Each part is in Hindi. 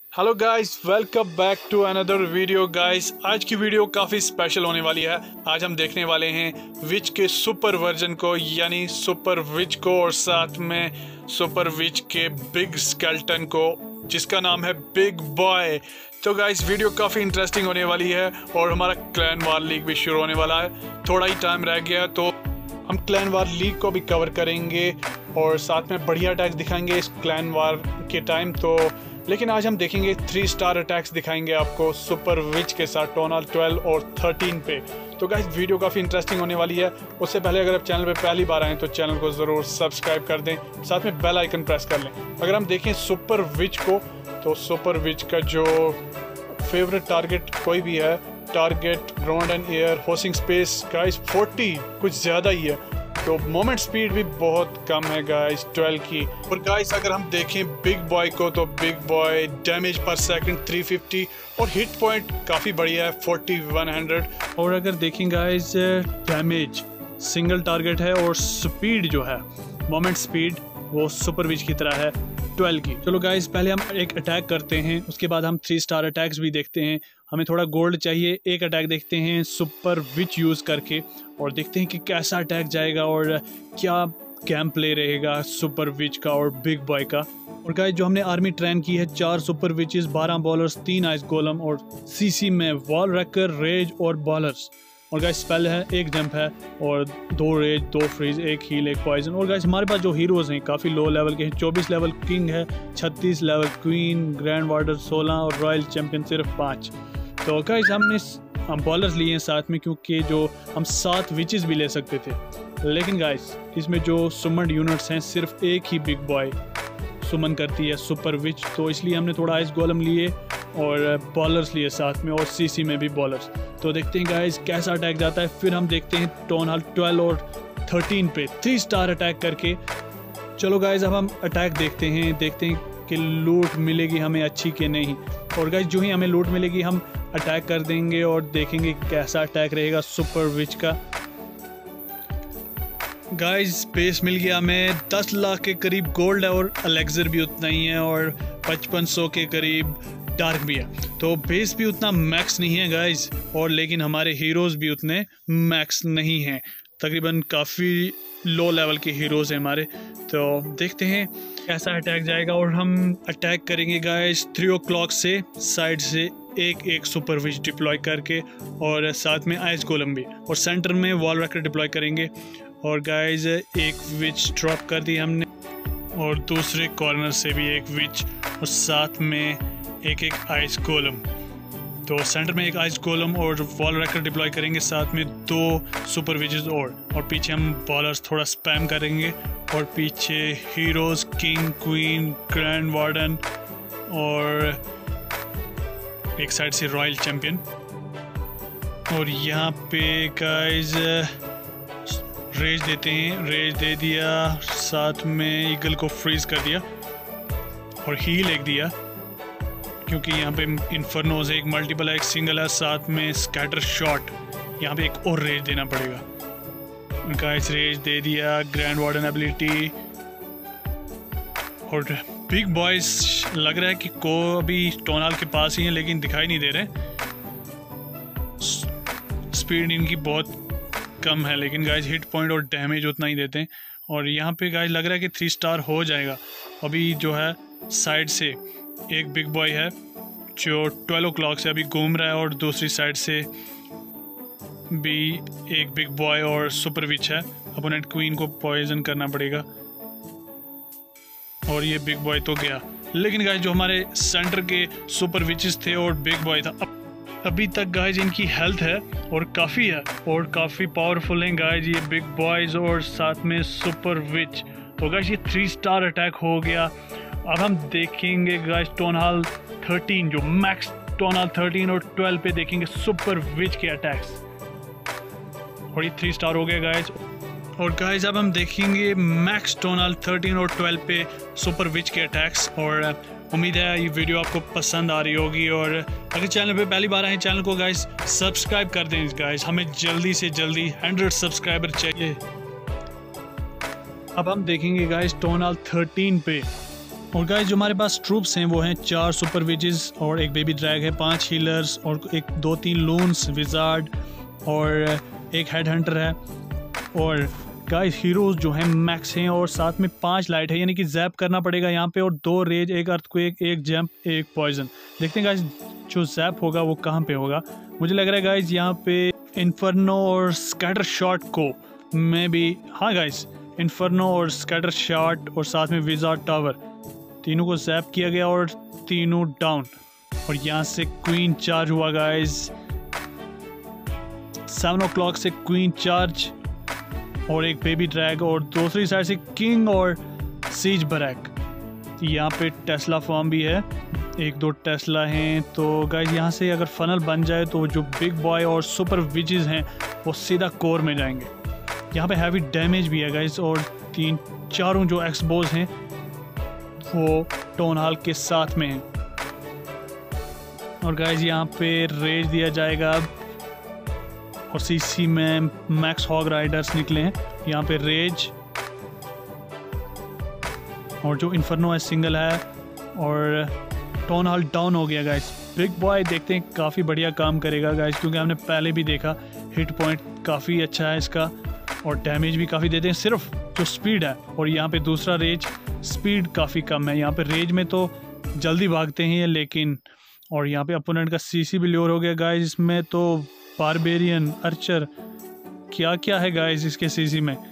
Hello guys, welcome back to another video guys. आज की वीडियो काफ़ी स्पेशल होने वाली है। आज हम देखने वाले हैं विच के सुपर वर्जन को, यानी सुपर विच को, और साथ में सुपर विच के बिग स्केलेटन को, जिसका नाम है बिग बॉय। तो गाइस वीडियो काफ़ी इंटरेस्टिंग होने वाली है और हमारा क्लैन वार लीग भी शुरू होने वाला है। थोड़ा ही टाइम रह गया तो हम क्लैन वार लीग को भी कवर करेंगे और साथ में बढ़िया अटैक्स दिखाएंगे इस क्लैन वार के टाइम। तो लेकिन आज हम देखेंगे 3 स्टार अटैक्स दिखाएंगे आपको सुपर विच के साथ टोन हॉल 12 और 13 पे। तो गाइस वीडियो काफ़ी इंटरेस्टिंग होने वाली है। उससे पहले अगर आप चैनल पे पहली बार आएँ तो चैनल को ज़रूर सब्सक्राइब कर दें, साथ में बेल आइकन प्रेस कर लें। अगर हम देखें सुपर विच को, तो सुपर विच का जो फेवरेट टारगेट कोई भी है, target ground and air hosting space guys 40 कुछ ज़्यादा ही है, तो मोमेंट स्पीड भी बहुत कम है गाइस 12 की। और गाइस अगर हम देखें बिग बॉय को, तो बिग बॉय डैमेज पर सेकंड 350 और हिट पॉइंट काफ़ी बढ़िया है 4100। और अगर देखें गाइस डैमेज सिंगल टारगेट है और स्पीड जो है मोमेंट स्पीड वो सुपर विच की तरह है 12 की। चलो गाइस पहले हम एक अटैक करते हैं, उसके बाद हम 3 स्टार अटैक्स भी देखते हैं। हमें थोड़ा गोल्ड चाहिए। एक अटैक देखते हैं सुपर विच यूज़ करके और देखते हैं कि कैसा अटैक जाएगा और क्या गेम प्ले रहेगा सुपर विच का और बिग बॉय का। और गाइस जो हमने आर्मी ट्रेन की है 4 super witches, 12 bowlers, 3 ice golem और सीसी में वॉल रैकर, रेज और बॉलर्स। और गाइस स्पेल है, 1 जंप है और 2 रेज, 2 फ्रीज, 1 हील, 1 पॉइजन। और गाइस हमारे पास जो हीरोज़ हैं काफ़ी लो लेवल के हैं। 24 लेवल किंग है, 36 लेवल क्वीन, ग्रैंड वार्डर 16 और रॉयल चैंपियन सिर्फ 5। तो गाइस हम बॉलर्स लिए हैं साथ में, क्योंकि जो हम 7 विचेस भी ले सकते थे। लेकिन गाइस इसमें जो सुमन यूनिट्स हैं सिर्फ एक ही बिग बॉय सुमन करती है सुपर विच, तो इसलिए हमने थोड़ा आइस गोलम लिए और बॉलर्स लिए साथ में और सीसी में भी बॉलर्स। तो देखते हैं गाइस कैसा अटैक जाता है। फिर हम देखते हैं टोन हॉल 12 और 13 पे 3 स्टार अटैक करके। चलो गाइस अब हम अटैक देखते हैं कि लूट मिलेगी हमें अच्छी कि नहीं। और गाइस जो ही हमें लूट मिलेगी हम अटैक कर देंगे और देखेंगे कैसा अटैक रहेगा सुपर विच का। गाइस बेस मिल गया हमें, 10 लाख के करीब गोल्ड है और एलेक्सर भी उतना ही है और 5500 के करीब डार्क भी है। तो बेस भी उतना मैक्स नहीं है गाइस, और लेकिन हमारे हीरोज़ भी उतने मैक्स नहीं हैं। तकरीबन काफ़ी लो लेवल के हीरोज़ हैं हमारे। तो देखते हैं कैसा अटैक जाएगा। और हम अटैक करेंगे गाइस 3 o'clock से साइड से एक सुपर विच डिप्लॉय करके और साथ में आइस गोलम भी, और सेंटर में वॉल रैकर डिप्लॉय करेंगे। और गाइस एक विच ड्रॉप कर दी हमने और दूसरे कॉर्नर से भी एक विच और साथ में एक आइस गोलम। तो सेंटर में एक आइस गोलम और वॉल रैकर डिप्लॉय करेंगे, साथ में 2 सुपर विचेस और पीछे हम बॉलर्स थोड़ा स्पैम करेंगे और पीछे heroes king, queen, grand warden और एक साइड से रॉयल चैंपियन। और यहाँ पे गाइस रेज देते हैं, रेज दे दिया, साथ में ईगल को फ्रीज कर दिया और हील एक दिया, क्योंकि यहाँ पे इन्फर्नोज एक मल्टीपल है, एक सिंगल है, साथ में स्कैटर शॉट। यहाँ पे एक और रेज देना पड़ेगा। गाइस रेज दे दिया, ग्रैंड वार्डन एबिलिटी। और बिग बॉयज लग रहा है कि को अभी टोन हॉल के पास ही है, लेकिन दिखाई नहीं दे रहे। स्पीड इनकी बहुत कम है, लेकिन गाइस हिट पॉइंट और डैमेज उतना ही देते हैं। और यहाँ पे गाइस लग रहा है कि 3 स्टार हो जाएगा। अभी जो है साइड से एक बिग बॉय है जो 12 o'clock से अभी घूम रहा है और दूसरी साइड से भी एक बिग बॉय और सुपर विच है। अपोनेंट क्वीन को पॉइजन करना पड़ेगा और ये बिग बॉय तो गया। लेकिन गाइस जो हमारे सेंटर के सुपर विचेस थे और बिग बॉय था, अभी तक गाइस इनकी हेल्थ है और काफ़ी है और काफ़ी पावरफुल हैं गाइस ये बिग बॉयज़ और साथ में सुपर विच। तो गाइस ये 3 स्टार अटैक हो गया। अब हम देखेंगे गाइस टोन हॉल 13, जो मैक्स टोन हॉल 13 और 12 पे देखेंगे सुपर विच के अटैक्स, और ये 3 स्टार हो गए गाइस। और गाइस अब हम देखेंगे मैक्स टोन हॉल 13 और 12 पे सुपर विच के अटैक्स। और उम्मीद है ये वीडियो आपको पसंद आ रही होगी, और अगर चैनल पे पहली बार आए चैनल को गाइस सब्सक्राइब कर दें गाइस, हमें जल्दी से जल्दी 100 सब्सक्राइबर चाहिए। अब हम देखेंगे गाइस टोन हॉल 13 पे और गाइस जो हमारे पास ट्रूप्स हैं वो हैं 4 सुपर विजेस और एक बेबी ड्रैग है, 5 हीलर्स और एक 2-3 लून्स, विजार्ड और एक हेड हंटर है। और गाइस हीरोज जो हैं मैक्स हैं और साथ में 5 लाइट है, यानी कि जैप करना पड़ेगा यहाँ पे, और 2 रेज, एक अर्थक्वेक, एक जंप, एक पॉइजन। देखते हैं गाइस जो जैप होगा वो कहाँ पे होगा। मुझे लग रहा है गाइस यहाँ पे इन्फर्नो और स्कैटर शॉट को मैं भी, हाँ गाइस इन्फर्नो और स्कैटर शॉट और साथ में विजार्ड टावर, तीनों को जैप किया गया और तीनों डाउन। और यहाँ से क्वीन चार्ज हुआ गाइस, 7 o'clock से क्वीन चार्ज और एक बेबी ड्रैग, और दूसरी साइड से किंग और सीज बैरक। यहाँ पे टेस्ला फॉर्म भी है, 1-2 टेस्ला हैं। तो गाइस यहाँ से अगर फनल बन जाए तो जो बिग बॉय और सुपर विजेस हैं वो सीधा कोर में जाएंगे। यहाँ पे हैवी डैमेज भी है गाइस, और 3-4 जो एक्सबोज हैं वो टोन हॉल के साथ में हैं। और गाइस यहाँ पे रेज दिया जाएगा अब, और सीसी में मैक्स हॉग राइडर्स निकले हैं। यहाँ पे रेज और जो इन्फर्नो है सिंगल है, और टोन हॉल डाउन हो गया गाइस। बिग बॉय देखते हैं काफ़ी बढ़िया काम करेगा गाइस, क्योंकि हमने पहले भी देखा हिट पॉइंट काफ़ी अच्छा है इसका और डैमेज भी काफ़ी देते हैं, सिर्फ जो स्पीड है। और यहाँ पे दूसरा रेज स्पीड काफ़ी कम है, यहाँ पे रेज में तो जल्दी भागते हैं लेकिन। और यहाँ पे अपोनेंट का सीसी भी लोअर हो गया गाइस। इसमें तो बारबेरियन, अर्चर, क्या क्या है गाइस इसके सीसी में।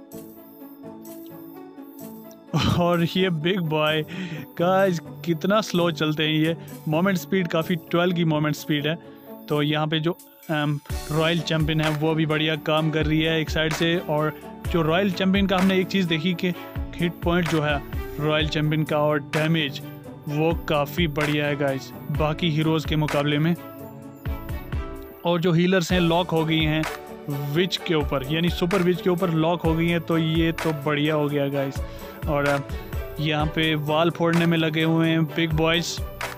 और ये बिग बॉय गाइस कितना स्लो चलते हैं ये, मोमेंट स्पीड काफ़ी 12 की मोमेंट स्पीड है। तो यहाँ पे जो रॉयल चैम्पियन है वो भी बढ़िया काम कर रही है एक साइड से। और जो रॉयल चैम्पियन का हमने एक चीज़ देखी कि हिट पॉइंट जो है रॉयल चैम्पियन का और डैमेज वो काफ़ी बढ़िया है गाइस बाकी हीरोज़ के मुकाबले में। और जो हीलर्स हैं लॉक हो गई हैं विच के ऊपर, यानी सुपर विच के ऊपर लॉक हो गई हैं, तो ये तो बढ़िया हो गया गाइस। और यहाँ पे वाल फोड़ने में लगे हुए हैं बिग बॉयज।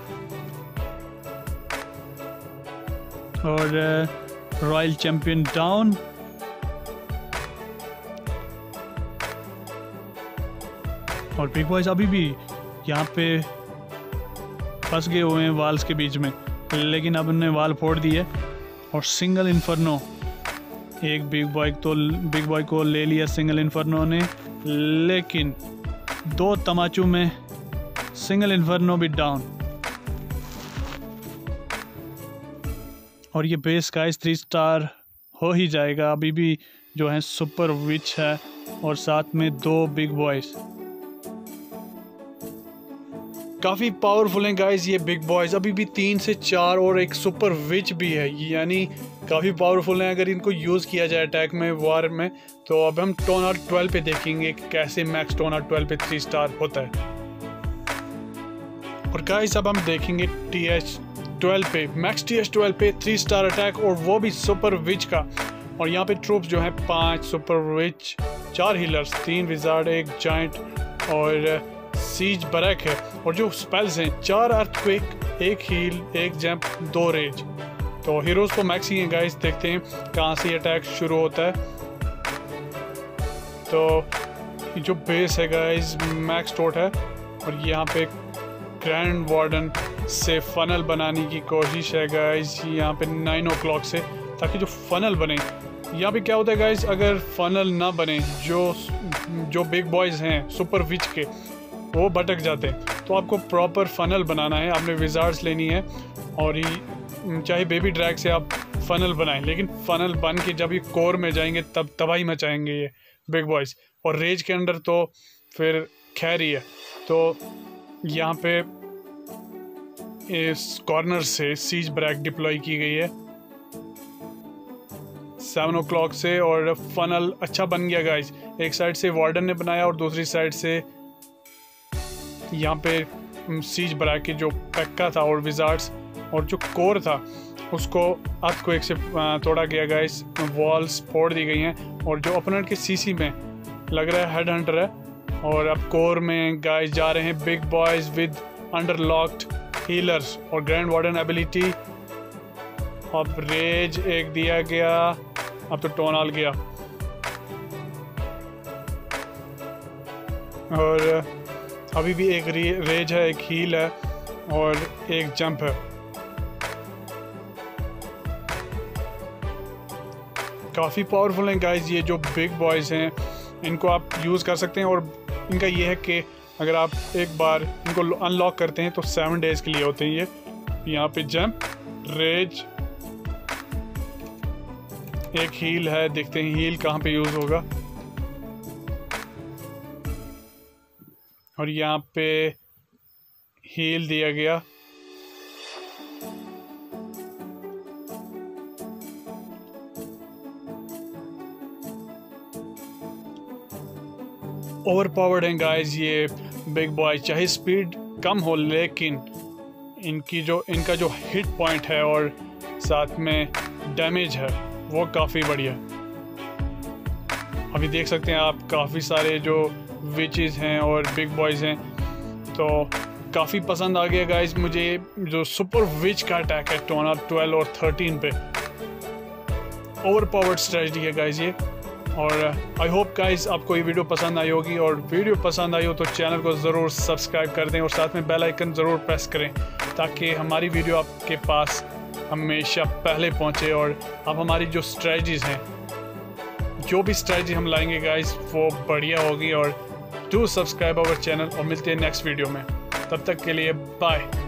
और रॉयल चैंपियन डाउन। और बिग बॉयज अभी भी यहाँ पे फंस गए हुए हैं वाल्स के बीच में, लेकिन अब उन्होंने वाल फोड़ दिए। और सिंगल इन्फर्नो, एक बिग बॉय को ले लिया सिंगल इन्फर्नो ने, लेकिन 2 तमाचू में सिंगल इन्फर्नो भी डाउन। और ये बेस गाइस 3 स्टार हो ही जाएगा। अभी भी जो है सुपर विच है और साथ में 2 बिग बॉयज, काफ़ी पावरफुल हैं गाइस ये बिग बॉयज। अभी भी 3 से 4 और एक सुपर विच भी है, यानी काफ़ी पावरफुल हैं अगर इनको यूज़ किया जाए अटैक में, वार में। तो अब हम टोन आउट 12 पे देखेंगे कैसे मैक्स टोन आउट 12 पे 3 स्टार होता है। और गाइस अब हम देखेंगे TH12 पे, मैक्स TH12 पे 3 स्टार अटैक, और वो भी सुपर विच का। और यहाँ पे ट्रूप्स जो हैं 5 super witch, 4 healers, 3 wizard, 1 giant और सीज बैरक है। और जो स्पेल्स हैं 4 अर्थक्वेक, 1 हील, 1 जंप, 2 रेज। तो हीरोज़ तो मैक्स ही हैं गाइस, देखते हैं कहाँ से अटैक शुरू होता है। तो जो बेस है गाइस मैक्स टोट है, और यहाँ पे ग्रैंड वार्डन से फनल बनाने की कोशिश है गाइस यहाँ पे 9 o'clock से, ताकि जो फनल बने। यहाँ पे क्या होता है गाइस, अगर फनल ना बने, जो बिग बॉयज़ हैं सुपर विच के वो भटक जाते हैं। तो आपको प्रॉपर फनल बनाना है, आपने विजार्ड्स लेनी है, और चाहे बेबी ड्रैग से आप फनल बनाएं, लेकिन फनल बन के जब ये कोर में जाएंगे तब तबाही मचाएंगे ये बिग बॉयज़। और रेज के अंदर तो फिर खैर ही है। तो यहाँ पे इस कॉर्नर से सीज बैरक डिप्लॉय की गई है 7 o'clock से, और फनल अच्छा बन गया गाइस। एक साइड से वार्डन ने बनाया और दूसरी साइड से यहाँ पे सीज बैरक के जो पैक्का था और विजार्ड्स और जो कोर था उसको अर्थक्वेक से तोड़ा गया गाइस, वॉल्स फोड़ दी गई हैं। और जो अपोनेंट के सीसी में लग रहा है हेड हंटर है, और अब कोर में गाइस जा रहे हैं बिग बॉयज विद अंडरलॉक्ड हीलर्स और ग्रैंड वार्डन एबिलिटी। अब रेज एक दिया गया, अब तो टोनाल गया, और अभी भी एक रेज है, एक हील है और एक जंप है। काफ़ी पावरफुल हैं गाइस ये जो बिग बॉयज़ हैं, इनको आप यूज़ कर सकते हैं। और इनका ये है कि अगर आप एक बार इनको अनलॉक करते हैं तो 7 डेज़ के लिए होते हैं ये। यहाँ पे जंप, रेज, एक हील है, देखते हैं हील कहाँ पे यूज़ होगा। और यहाँ पे हील दिया गया। ओवर पावर्ड हैं गाइस ये बिग बॉय, चाहे स्पीड कम हो लेकिन इनका जो हिट पॉइंट है और साथ में डैमेज है वो काफ़ी बढ़िया। अभी देख सकते हैं आप काफ़ी सारे जो विचेस हैं और बिग बॉयज़ हैं, तो काफ़ी पसंद आ गया गाइस मुझे जो सुपर विच का अटैक है 12 और 13 पे। ओवर पावर्ड स्ट्रेटजी है गाइस ये। और आई होप गाइस आपको ये वीडियो पसंद आई होगी, और वीडियो पसंद आई हो तो चैनल को ज़रूर सब्सक्राइब कर दें और साथ में बेल आइकन ज़रूर प्रेस करें ताकि हमारी वीडियो आपके पास हमेशा पहले पहुंचे और आप हमारी जो स्ट्रेटजीज़ हैं, जो भी स्ट्रेटजी हम लाएंगे गाइस वो बढ़िया होगी। और डू सब्सक्राइब आवर चैनल और मिलते हैं नेक्स्ट वीडियो में। तब तक के लिए बाय।